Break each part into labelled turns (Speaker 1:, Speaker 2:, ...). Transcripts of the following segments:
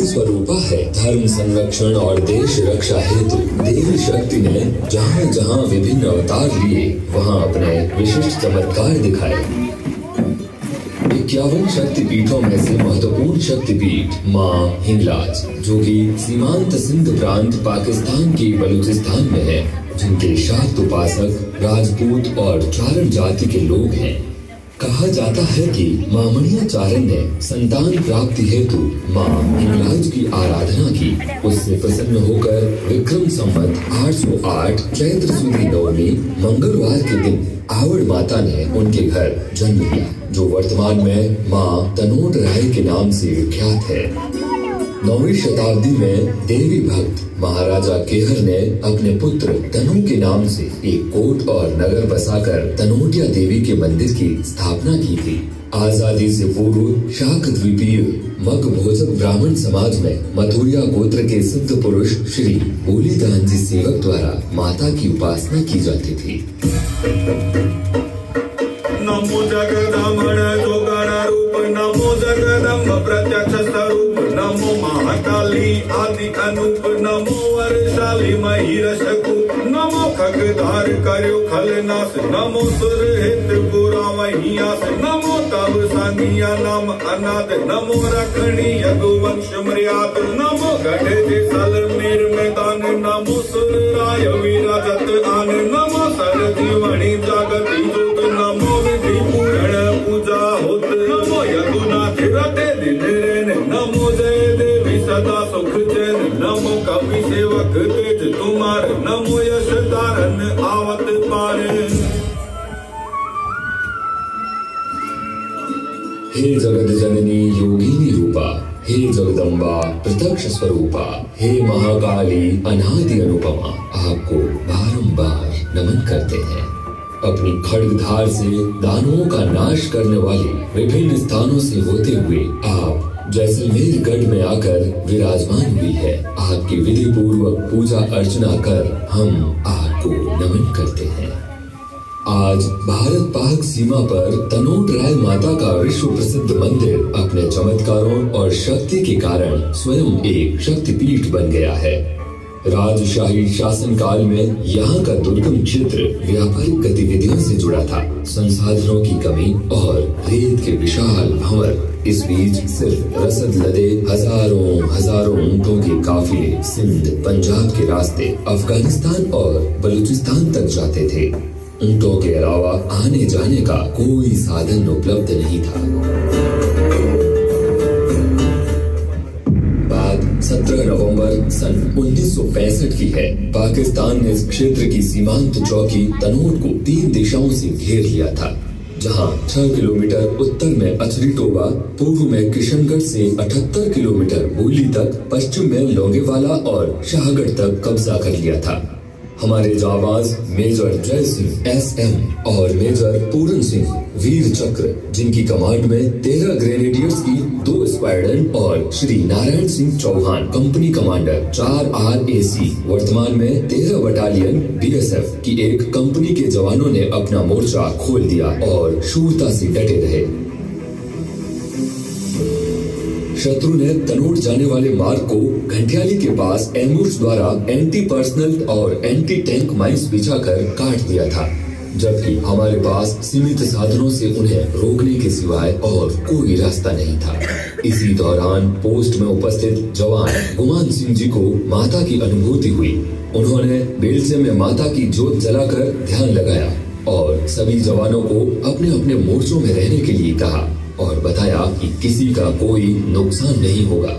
Speaker 1: स्वरूपा है। धर्म संरक्षण और देश रक्षा हेतु देवी शक्ति ने जहाँ जहाँ विभिन्न अवतार लिए वहाँ अपने विशिष्ट चमत्कार दिखाए। 51 शक्तिपीठों में से महत्वपूर्ण शक्तिपीठ माँ हिंगलाज, जो कि सीमांत सिंध प्रांत पाकिस्तान की बलूचिस्तान में है, जिनके शाक्त उपासक राजपूत और चारण जाति के लोग हैं। कहा जाता है कि मां मणिया चारण ने संतान प्राप्ति हेतु मां हिंगलाज की आराधना की। उससे प्रसन्न होकर विक्रम संवत 808 चैत्र सुदी नवमी मंगलवार के दिन आवड़ माता ने उनके घर जन्म लिया, जो वर्तमान में मां तनोट राय के नाम से विख्यात है। 9वीं शताब्दी में देवी भक्त महाराजा केहर ने अपने पुत्र तनु के नाम से एक कोट और नगर बसाकर तनोटिया देवी के मंदिर की स्थापना की थी। आजादी से पूर्व शाक द्वीपीय मग भोजक ब्राह्मण समाज में मथुरिया गोत्र के सिद्ध पुरुष श्री बोलीदान जी सेवक द्वारा माता की उपासना की जाती थी।
Speaker 2: नमो जगदम्ब जोगण रूप, नमो जगदम्ब प्रत्यक्ष स्वरूप, नमो महाकाली आदि अनूप, नमो वर्षाली महिरशकूप, नमो खगधार कर्यो खलनाश, नमो सुर हित पुरा वहियास, नमो तब सांगिया नाम अनाद, नमो रखणी यदुवंश मर्याद, नमो गढ़ जैसल मीर मैदान, नमो सुर राय विराजत आन, नमो सर जीवनी जागती जोत, नमो विधि पूर्ण पूजा होत, नमो यदुनाथ रते दिन रेन, नमो जय देवी सदा सुख चैन, नमो कवि सेवक तेज तुम्हार, नमो यश तारन आवत पार।
Speaker 1: हे जगत जननी योगिनी रूपा, हे जगदम्बा प्रत्यक्ष स्वरूपा, हे महाकाली अनादि अनुपमा, आपको बारंबार नमन करते हैं। अपनी खड्गधार से दानवों का नाश करने वाले विभिन्न स्थानों से होते हुए आप जैसलमेर गढ़ में आकर विराजमान हुई है। आपकी विधि पूर्वक पूजा अर्चना कर हम आपको नमन करते हैं। आज भारत पाक सीमा पर तनोट राय माता का विश्व प्रसिद्ध मंदिर अपने चमत्कारों और शक्ति के कारण स्वयं एक शक्तिपीठ बन गया है। राजशाही शासन काल में यहाँ का दुर्गम क्षेत्र व्यापारिक गतिविधियों से जुड़ा था। संसाधनों की कमी और रेत के विशाल भंवर, इस बीच सिर्फ रसद लदे हजारों ऊंटों के काफिले सिंध पंजाब के रास्ते अफगानिस्तान और बलूचिस्तान तक जाते थे। ऊंटों के अलावा आने जाने का कोई साधन उपलब्ध नहीं था। 17 नवंबर सन 1965 की है। पाकिस्तान ने इस क्षेत्र की सीमांत चौकी तनोट को 3 दिशाओं से घेर लिया था, जहां 6 किलोमीटर उत्तर में अचरी टोबा, पूर्व में किशनगढ़ से 78 किलोमीटर बोली तक, पश्चिम में लोंगेवाला और शाहगढ़ तक कब्जा कर लिया था। हमारे जाबाज मेजर जय सिंह SM और मेजर पूरन सिंह वीर चक्र, जिनकी कमांड में 13 ग्रेनेडियर्स की 2 स्क्वाड्रन और Shri Narayan Singh Chauhan company commander 4 RAC, वर्तमान में 13 बटालियन BSF की एक कंपनी के जवानों ने अपना मोर्चा खोल दिया और शूरता से डटे रहे। शत्रु ने तनोट जाने वाले मार्ग को घंटियाली के पास एम्बुश द्वारा एंटी पर्सनल और एंटी टैंक माइंस बिछाकर काट दिया था, जबकि हमारे पास सीमित साधनों से उन्हें रोकने के सिवाय और कोई रास्ता नहीं था। इसी दौरान पोस्ट में उपस्थित जवान गुमान सिंह जी को माता की अनुभूति हुई। उन्होंने बेलचे में माता की जोत जलाकर ध्यान लगाया और सभी जवानों को अपने अपने मोर्चों में रहने के लिए कहा और बताया कि किसी का कोई नुकसान नहीं होगा।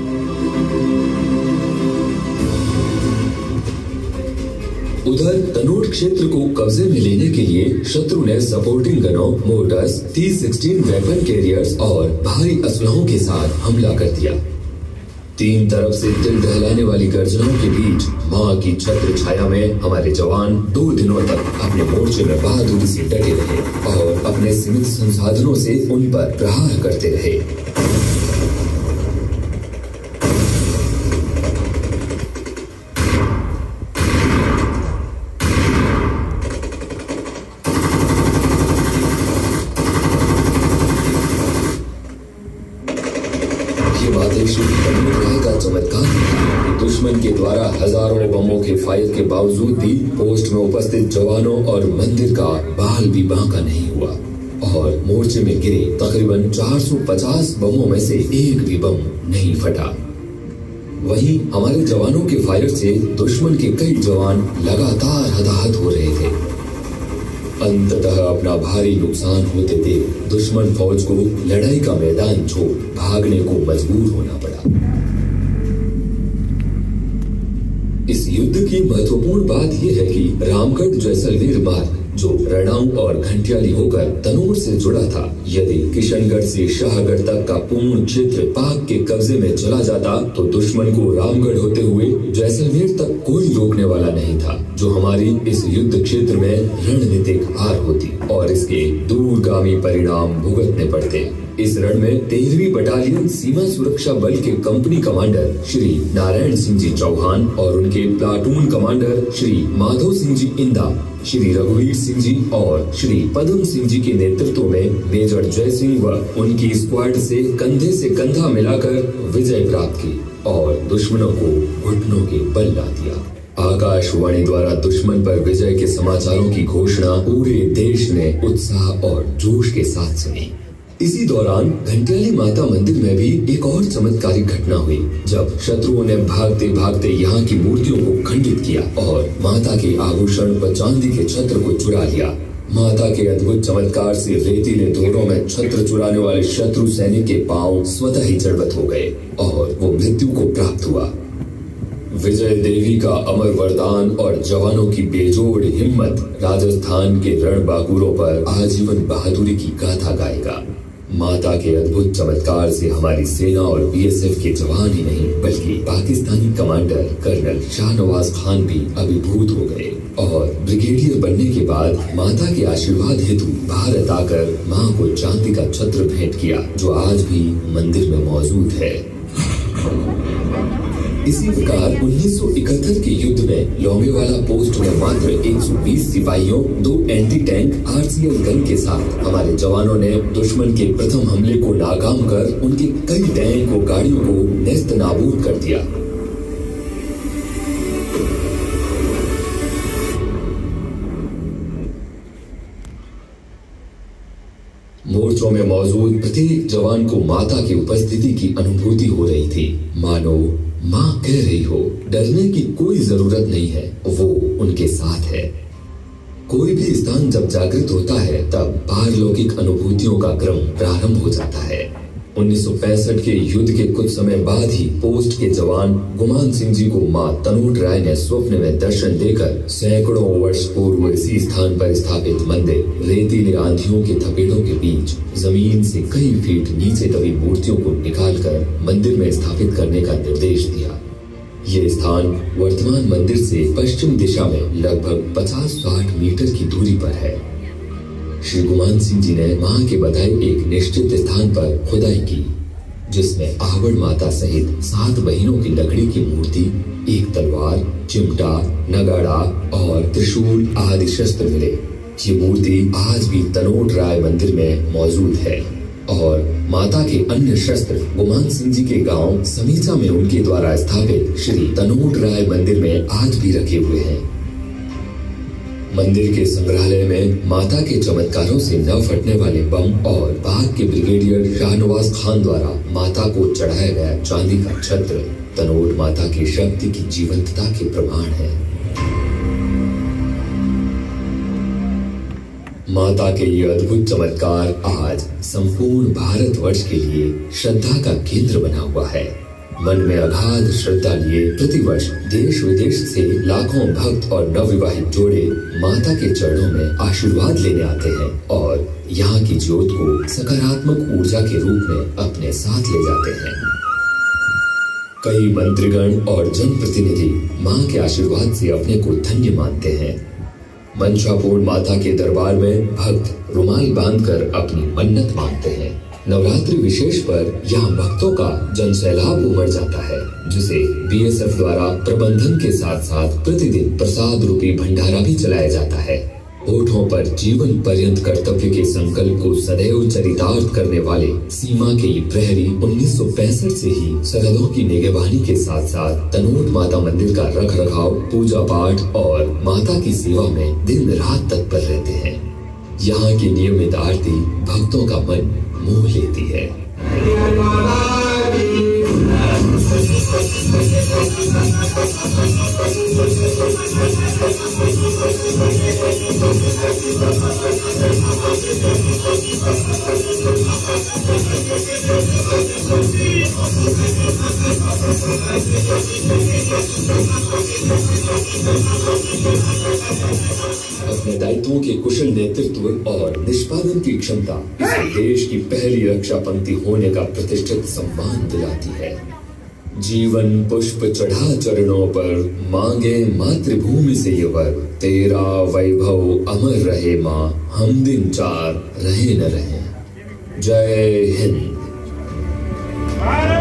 Speaker 1: उधर तनोट क्षेत्र को कब्जे में लेने के लिए शत्रु ने सपोर्टिंग गनों, मोर्टर्स, T-16 वेपन कैरियर्स और भारी असलहों के साथ हमला कर दिया। 3 तरफ से दिल दहलाने वाली गर्जनाओं के बीच मां की छत्र छाया में हमारे जवान 2 दिनों तक अपने मोर्चे में बहादुरी से डटे रहे और अपने सीमित संसाधनों से उन पर प्रहार करते रहे। ये बातें श्री तनोट राय का चमत्कार कि दुश्मन के द्वारा हजारों बमों के फायर के बावजूद भी पोस्ट में उपस्थित जवानों और मंदिर का बाल भी बांका नहीं हुआ और मोर्चे में गिरे तकरीबन 450 बमों में से एक भी बम नहीं फटा। वहीं हमारे जवानों के फायर से दुश्मन के कई जवान लगातार हताहत हो रहे थे। अंततः अपना भारी नुकसान होते देख दुश्मन फौज को लड़ाई का मैदान छोड़ भागने को मजबूर होना पड़ा। इस युद्ध की महत्वपूर्ण बात यह है कि रामगढ़ जैसलमेर मार्ग जो रणाऊ और घंटियाली होकर तनोट से जुड़ा था, यदि किशनगढ़ से शाहगढ़ तक का पूर्ण क्षेत्र पाक के कब्जे में चला जाता तो दुश्मन को रामगढ़ होते हुए जैसलमेर तक कोई रोकने वाला नहीं था, जो हमारी इस युद्ध क्षेत्र में रणनीतिक हार होती और इसके दूरगामी परिणाम भुगतने पड़ते। इस रण में 13वीं बटालियन सीमा सुरक्षा बल के कंपनी कमांडर श्री नारायण सिंह जी चौहान और उनके प्लाटून कमांडर श्री माधव सिंह जी इंदा, श्री रघुवीर सिंह जी और श्री पदम सिंह जी के नेतृत्व में मेजर जय सिंह व उनकी स्क्वाड से कंधा मिलाकर विजय प्राप्त की और दुश्मनों को घुटनों के बल ला दिया। आकाशवाणी द्वारा दुश्मन पर विजय के समाचारों की घोषणा पूरे देश ने उत्साह और जोश के साथ सुनी। इसी दौरान घंटियाली माता मंदिर में भी एक और चमत्कारिक घटना हुई, जब शत्रुओं ने भागते भागते यहाँ की मूर्तियों को खंडित किया और माता के आभूषण व चांदी के छत्र को चुरा लिया। माता के अद्भुत चमत्कार से रेतीले दौरों में छत्र चुराने वाले शत्रु सैनिक के पांव स्वतः ही जड़वत हो गए और वो मृत्यु को प्राप्त हुआ। विजय देवी का अमर वरदान और जवानों की बेजोड़ हिम्मत राजस्थान के रणबांकुरों पर आजीवन बहादुरी की गाथा गाएगा। माता के अद्भुत चमत्कार से हमारी सेना और बीएसएफ के जवान ही नहीं बल्कि पाकिस्तानी कमांडर कर्नल शाहनवाज खान भी अभिभूत हो गए और ब्रिगेडियर बनने के बाद माता के आशीर्वाद हेतु भारत आकर मां को चांदी का छत्र भेंट किया, जो आज भी मंदिर में मौजूद है। इसी प्रकार 1971 के युद्ध में लोंगेवाला पोस्ट में मात्र 120 सिपाहियों, 2 एंटी टैंक आरसीएल गन के साथ हमारे जवानों ने दुश्मन के प्रथम हमले को नाकाम कर उनके कई टैंक और गाड़ियों को नेस्त नाबूद कर दिया। मोर्चों में मौजूद प्रत्येक जवान को माता की उपस्थिति की अनुभूति हो रही थी, मानो माँ कह रही हो डरने की कोई जरूरत नहीं है, वो उनके साथ है। कोई भी स्थान जब जागृत होता है तब पारलौकिक अनुभूतियों का क्रम प्रारंभ हो जाता है। 1965 के युद्ध के कुछ समय बाद ही पोस्ट के जवान गुमान सिंह जी को मां तनोट राय ने स्वप्न में दर्शन देकर सैकड़ों वर्ष पूर्व इसी स्थान पर स्थापित मंदिर रेतीले आंधियों के थपेड़ों के बीच जमीन से कई फीट नीचे दबी मूर्तियों को निकालकर मंदिर में स्थापित करने का निर्देश दिया। ये स्थान वर्तमान मंदिर से पश्चिम दिशा में लगभग 50-60 मीटर की दूरी पर है। श्री गुमान सिंह जी ने मां के बताए एक निश्चित स्थान पर खुदाई की, जिसमें आहवड़ माता सहित 7 बहनों की लकड़ी की मूर्ति, एक तलवार, चिमटा, नगाड़ा और त्रिशूल आदि शस्त्र मिले। ये मूर्ति आज भी तनोट राय मंदिर में मौजूद है और माता के अन्य शस्त्र गुमान सिंह जी के गांव समीचा में उनके द्वारा स्थापित श्री तनोट राय मंदिर में आज भी रखे हुए हैं। मंदिर के संग्रहालय में माता के चमत्कारों से न फटने वाले बम और पाक के ब्रिगेडियर शाहनवाज खान द्वारा माता को चढ़ाया गया चांदी का छत्र तनोट माता की शक्ति की जीवंतता के प्रमाण है। माता के ये अद्भुत चमत्कार आज संपूर्ण भारतवर्ष के लिए श्रद्धा का केंद्र बना हुआ है। मन में अगाध श्रद्धा लिए प्रतिवर्ष देश विदेश से लाखों भक्त और नवविवाहित जोड़े माता के चरणों में आशीर्वाद लेने आते हैं और यहाँ की ज्योत को सकारात्मक ऊर्जा के रूप में अपने साथ ले जाते हैं। कई मंत्रीगण और जनप्रतिनिधि माँ के आशीर्वाद से अपने को धन्य मानते हैं। मंशापूर्ण माता के दरबार में भक्त रुमाल बांधकर अपनी मन्नत मांगते हैं। नवरात्रि विशेष पर यहाँ भक्तों का जनसैलाब उमड़ जाता है, जिसे बीएसएफ द्वारा प्रबंधन के साथ साथ प्रतिदिन प्रसाद रूपी भंडारा भी चलाया जाता है। होठों पर जीवन पर्यंत कर्तव्य के संकल्प को सदैव चरितार्थ करने वाले सीमा के ये प्रहरी 1965 से ही सरहदों की निगरानी के साथ साथ तनोट माता मंदिर का रख रखाव, पूजा पाठ और माता की सेवा में दिन रात तत्पर रहते हैं। यहाँ की नियमित आरती भक्तों का मन मोह लेती है। अपने दायित्वों के कुशल नेतृत्व और निष्पादन की क्षमता इसे देश की पहली रक्षा पंक्ति होने का प्रतिष्ठित सम्मान दिलाती है। जीवन पुष्प चढ़ा चरणों पर, मांगे मातृभूमि से ये वर, तेरा वैभव अमर रहे माँ, हम दिन चार रहे न रहे। जय हिंद।